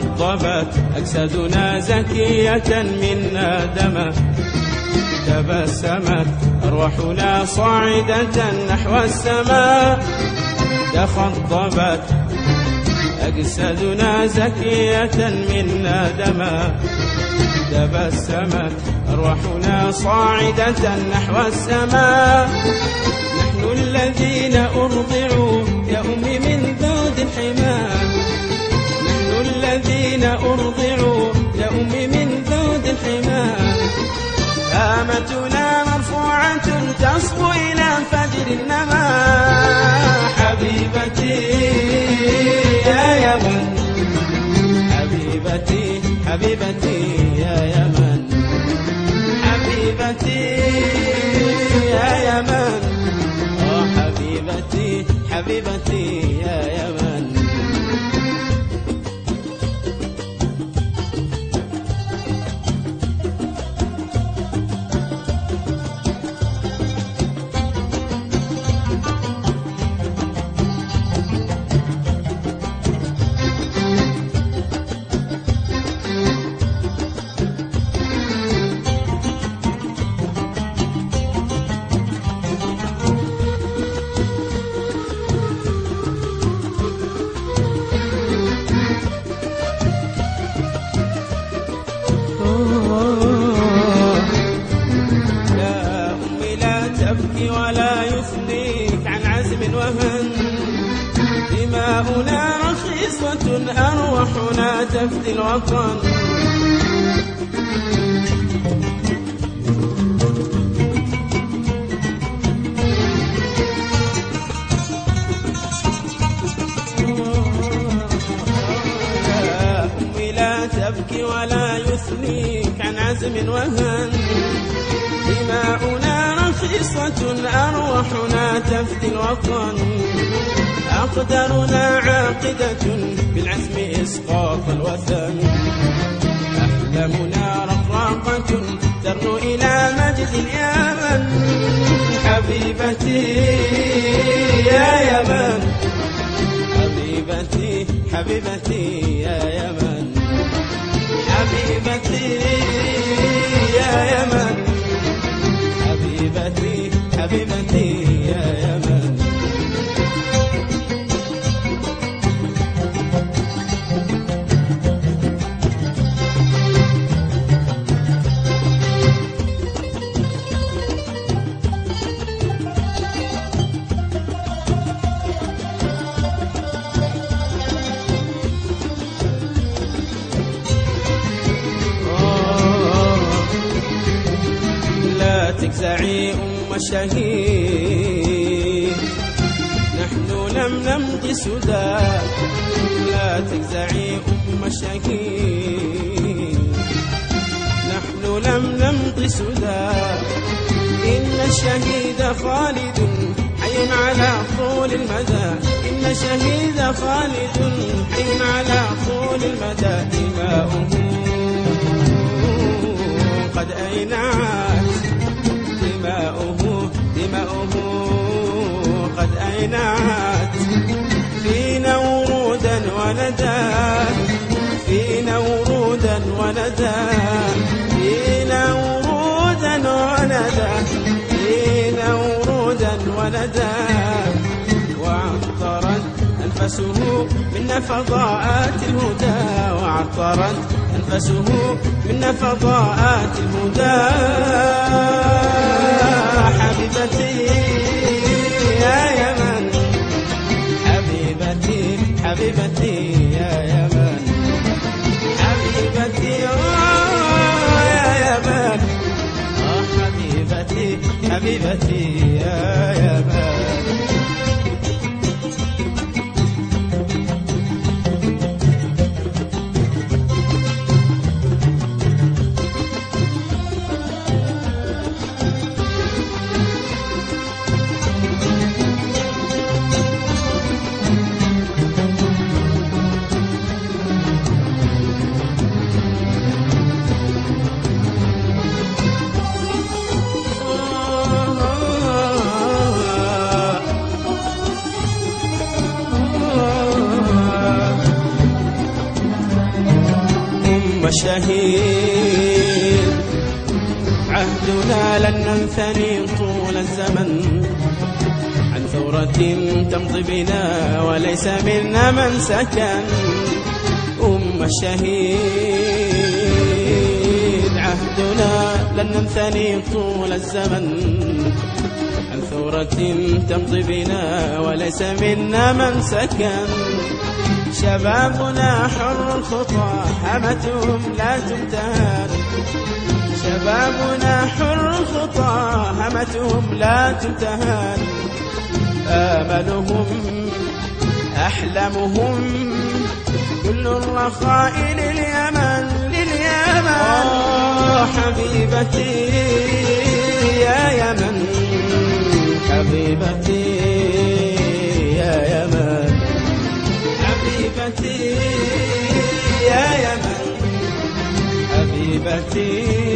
تخضبت أجسادنا زكية منا دما، تبسمت أرواحنا صاعدة نحو السماء. تخضبت أجسادنا زكية منا دما، تبسمت أرواحنا صاعدة نحو السماء. نحن الذين أرضعوا يا أمي من ذود الحمام، نحن الذين أرضعوا يا أمي من ذود الحمام. هامتنا مرفوعة تصبو إلى فجر النماء. حبيبتي يا يمن، حبيبتي حبيبتي يا يمن، حبيبتي يا يمن، حبيبتي حبيبتي يا يمن. يا أمي لا تبكي ولا يثنيك عن عزم وهن، دماؤنا رخيصة أرواحنا تفدي الوطن. يا أمي لا تبكي ولا يثنيك عن عزم وهن، دماؤنا رخيصة أرواحنا تفدي الوطن. أقدارنا عاقدة بالعزم إسقاط الوثن، أحلامنا رقراقة ترنو إلى مجد اليمن. حبيبتي يا يمن، حبيبتي حبيبتي يا يمن، حبيبتي يا يمن، حبيبتي حبيبتي يا يمن. لا تجزعي أم الشهيد، نحن لم نمضي سدى. لا تجزعي أم الشهيد، نحن لم نمضي سدى. إن الشهيد خالد حي على طول المدى، إن الشهيد خالد حي على طول المدى. دماؤه قد أينعت، دماؤه قد أينعت. فينا ورودا وندى، فينا ورودا وندى، فينا ورودا وندى، فينا ورودا وندى. وعطرت أنفسه من فضاءات الهدى، وعطرت أنفسه من فضاءات الهدى. حبيبتي يا يمن، حبيبتي حبيبتي يا يمن، حبيبتي يا يمن، حبيبتي حبيبتي يا يمن. الشهيد. عهدنا لن ننثني طول الزمن عن ثورة تمضي بنا وليس منا من سكن. الشهيد عهدنا لن ننثني طول الزمن عن ثورة تمضي بنا وليس منا من سكن. شبابنا حر الخطى همتهم لا تمتهن. شبابنا حر الخطى همتهم لا تمتهن. آملهم أحلامهم كل الرخاء لليمن لليمن. حبيبتي يا يمن حبيبتي يا يمن حبيبتي يا يمن حبيبتي